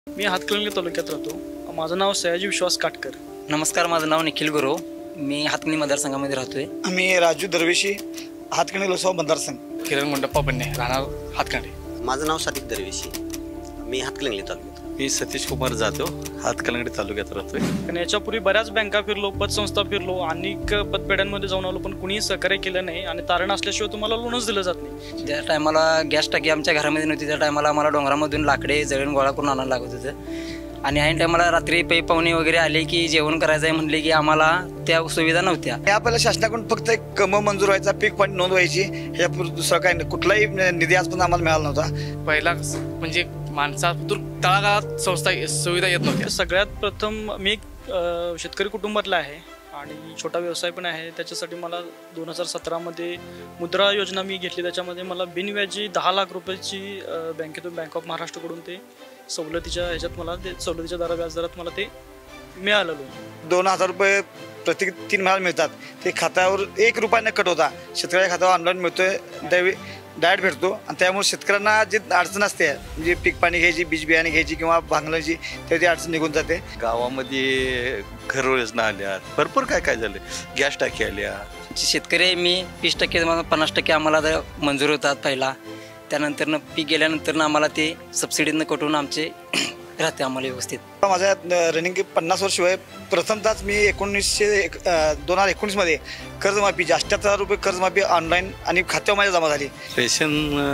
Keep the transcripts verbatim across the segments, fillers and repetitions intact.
मी हातकणंगले तालुक्यात राहतो। माझं नाव सयाजी विश्वास काटकर। नमस्कार, माझं नाव निखिल गुरव, मी हातकणंगले मतदारसंघामध्ये राहतोय। मी राजू दरवेशी, हातकणंगले लोकसभा मतदारसंघ। किरण मुंडप्पा बन्ने, राहणार हातकणंगले। माझं नाव सादिक दरवेशी, मी हातकणंगले तालुक्यात। मी सतीश कुमार जाधव, हातकणंगले तालुक्यात राहतोय। पण याच्यापूर्वी बऱ्याच बँका फिरलो, पतसंस्था फिरलो, अनेक पतपेढ्यांमध्ये जाऊन आलो, पण कुणीही सहकार्य केलं नाही आणि तारण असल्याशिवाय तुम्हाला लोनच दिलं जात नाही। ज्या टायमाला गॅस टाकी आमच्या घरामध्ये नव्हती त्या टायमाला आम्हाला डोंगरामधून लाकडे जळून गोळा करून आणायला लागत होतं आणि ऐन टायमाला रात्री पै पाहुणे वगैरे आले की जेवण करायचं आहे म्हणले की आम्हाला त्या सुविधा नव्हत्या। आपल्याला शासनाकडून फक्त एक कम मंजूर व्हायचा, पीक पाणी नोंद व्हायची, ह्यापूर्वी दुसरा काही कुठलाही निधी आजपर्यंत आम्हाला मिळाला नव्हता। पहिला म्हणजे माणसातून तळागाळात संस्था सुविधा येत नव्हत्या। सगळ्यात प्रथम मी एक शेतकरी कुटुंबातला आहे आणि छोटा व्यवसाय पण आहे। त्याच्यासाठी मला दोन हजार सतरामध्ये मुद्रा योजना मी घेतली, त्याच्यामध्ये मला बिनव्याजी दहा लाख रुपयाची बँकेतून बँक ऑफ महाराष्ट्रकडून ते सवलतीच्या ह्याच्यात मला ते सवलतीच्या दरा व्याजदरात मला ते मिळालं। दोन हजार रुपये प्रति तीन महिन्याला मिळतात, ते खात्यावर एक रुपयाने कट होता, शेतकऱ्याच्या खात्यावर ऑनलाईन मिळतोय, त्यावेळी डायरेक्ट भेटतो आणि त्यामुळे शेतकऱ्यांना जी अडचण असते म्हणजे पीक पाणी घ्यायची, बीज बियाणे घ्यायची किंवा भांगलायची, त्याची अडचण निघून जाते। गावामध्ये घर योजना आल्या, भरपूर काय काय झालं, गॅस टाकी आल्या। शेतकरी मी वीस टक्के पन्नास टक्के आम्हाला मंजूर होतात पहिला, त्यानंतर पीक गेल्यानंतर आम्हाला ते सबसिडीनं कटून आमचे राहते आम्हाला व्यवस्थित। माझ्या रनिंग पन्नास वर्ष वय, प्रथमतःच मी एकोणीसशे एक दोन हजार एकोणीसमध्ये कर्जमाफी अठ्ठ्याहत्तर हजार रुपये कर्जमाफी ऑनलाईन आणि खात्यावर माझ्या जमा झाली। रेशन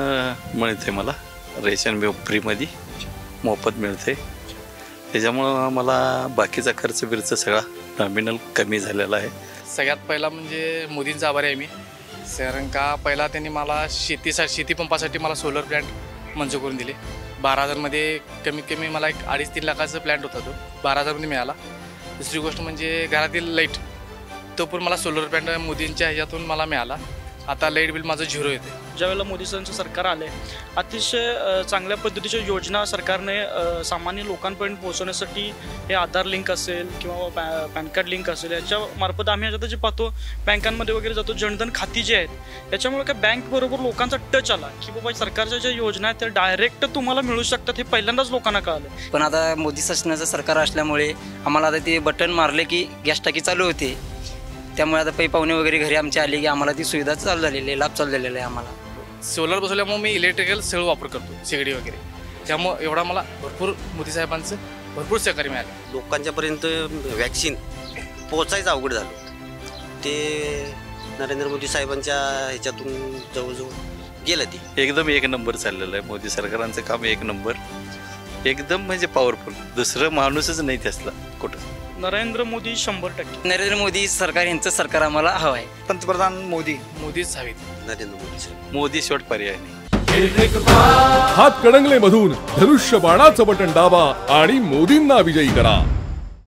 मिळते मला, रेशन फ्रीमध्ये मोफत मिळते, त्याच्यामुळं मला बाकीचा खर्च बिर्च सगळा नॉमिनल कमी झालेला आहे। सगळ्यात पहिला म्हणजे मोदींचा आभारी आहे मी, कारण का पहिला त्यांनी मला शेतीसाठी शेतीपंपासाठी मला सोलर प्लॅन्ट मंजूर करून दिले। बारा हजारमध्ये कमीत कमी मला एक अडीच तीन लाखाचा प्लॅन्ट होता, तो बारा हजारमध्ये मिळाला। दुसरी गोष्ट म्हणजे घरातील लाईट, तो पण मला सोलर प्लॅन्ट मोदींच्या ह्याच्यातून मला मिळाला। आता लाईट बिल माझं झिरो येते। ज्यावेळेला मोदी सरकारचं सरकार आले, अतिशय चांगल्या पद्धतीच्या योजना सरकारने सामान्य लोकांपर्यंत पोहोचवण्यासाठी हे आधार लिंक असेल किंवा पॅ पॅन कार्ड लिंक असेल, याच्या मार्फत आम्ही आता जे पाहतो बँकांमध्ये वगैरे जातो, जनधन खाती जी आहेत त्याच्यामुळे काय बँकबरोबर लोकांचा टच आला की बाबा सरकारच्या ज्या योजना आहेत त्या डायरेक्ट तुम्हाला मिळू शकतात, हे पहिल्यांदाच लोकांना कळालं। पण आता मोदी शासनाचं सरकार असल्यामुळे आम्हाला आता ते बटन मारले की गॅस टाकी चालू होते, त्यामुळे आता पै पाहुणे वगैरे घरी आमचे आले की आम्हाला ती सुविधा चालू झालेली आहे, लाभ चालू झालेला आहे आम्हाला। सोलर बसवल्यामुळे मी इलेक्ट्रिकल सगळं वापर करतो, शेगडी वगैरे, त्यामुळे एवढा मला भरपूर मोदी साहेबांचं भरपूर सहकार्य मिळालं। लोकांच्यापर्यंत वॅक्सिन पोचायचं अवघड झालं, ते नरेंद्र मोदी साहेबांच्या ह्याच्यातून जवळजवळ गेलं, ते एकदम एक नंबर चाललेलं आहे। मोदी सरकारांचं काम एक नंबर, एकदम म्हणजे पॉवरफुल, दुसरं माणूसच नाही त्यासला कुठं। नरेंद्र मोदी शंभर टक्के नरेंद्र मोदी सरकार यांचं सरकार आम्हाला हवं आहे। पंतप्रधान मोदी मोदीच हवेत, नरेंद्र मोदी साहेब। मोदी शेवट पर्याय नाही। हातकणंगले मधून धनुष्य बाणाचं बटन दाबा आणि मोदींना विजयी करा।